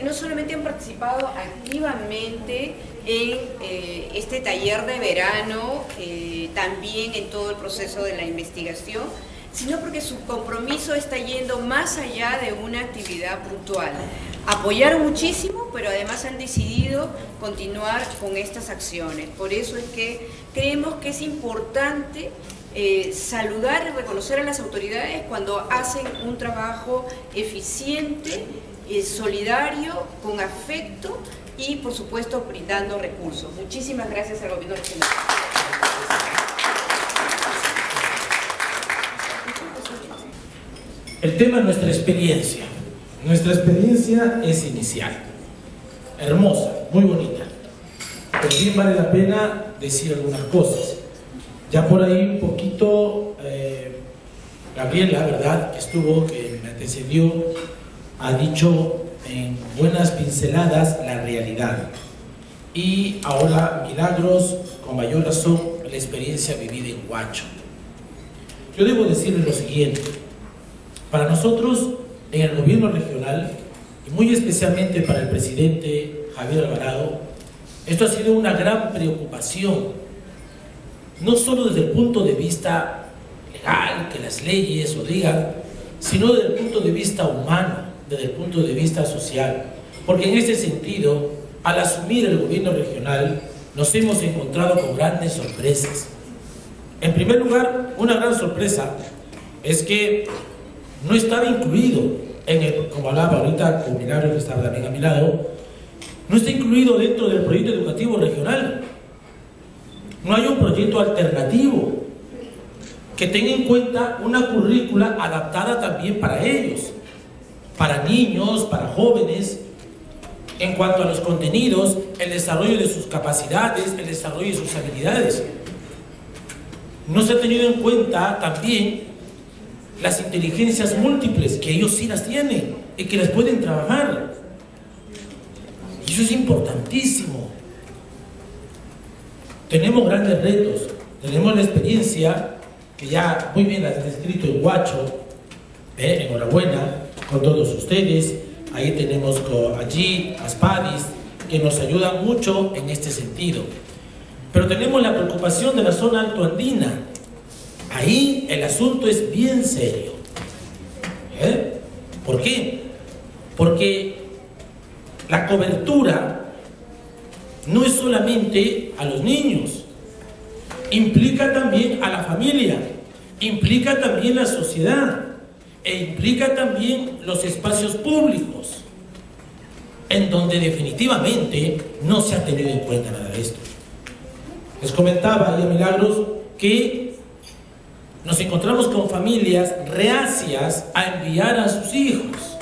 no solamente han participado activamente en este taller de verano, también en todo el proceso de la investigación, sino porque su compromiso está yendo más allá de una actividad puntual. Apoyaron muchísimo, pero además han decidido continuar con estas acciones. Por eso es que creemos que es importante saludar y reconocer a las autoridades cuando hacen un trabajo eficiente, solidario, con afecto y, por supuesto, brindando recursos. Muchísimas gracias al Gobierno regional. El tema es nuestra experiencia. Nuestra experiencia es inicial, hermosa, muy bonita. Pero bien vale la pena decir algunas cosas. Ya por ahí un poquito, Gabriela, ¿verdad?, que estuvo, que me antecedió, ha dicho en buenas pinceladas la realidad. Y ahora Milagros, con mayor razón, la experiencia vivida en Huacho. Yo debo decirles lo siguiente. Para nosotros, en el gobierno regional, y muy especialmente para el presidente Javier Alvarado, esto ha sido una gran preocupación, no solo desde el punto de vista legal, que las leyes lo digan, sino desde el punto de vista humano, desde el punto de vista social. Porque en ese sentido, al asumir el gobierno regional, nos hemos encontrado con grandes sorpresas. En primer lugar, una gran sorpresa es que no estaba incluido en el, como hablaba ahorita con Milagros, que estaba también a mi lado, no está incluido dentro del proyecto educativo regional. No hay un proyecto alternativo que tenga en cuenta una currícula adaptada también para ellos, para niños, para jóvenes, en cuanto a los contenidos, el desarrollo de sus capacidades, el desarrollo de sus habilidades. No se ha tenido en cuenta también las inteligencias múltiples, que ellos sí las tienen y que las pueden trabajar. Y eso es importantísimo. Tenemos grandes retos, tenemos la experiencia que ya muy bien has descrito en Huacho, enhorabuena con todos ustedes. Ahí tenemos allí a Spadis, que nos ayudan mucho en este sentido. Pero tenemos la preocupación de la zona altoandina. Ahí el asunto es bien serio. ¿Por qué? Porque la cobertura no es solamente a los niños, implica también a la familia, implica también la sociedad e implica también los espacios públicos, en donde definitivamente no se ha tenido en cuenta nada de esto. Les comentaba ahí a Milagros que nos encontramos con familias reacias a enviar a sus hijos.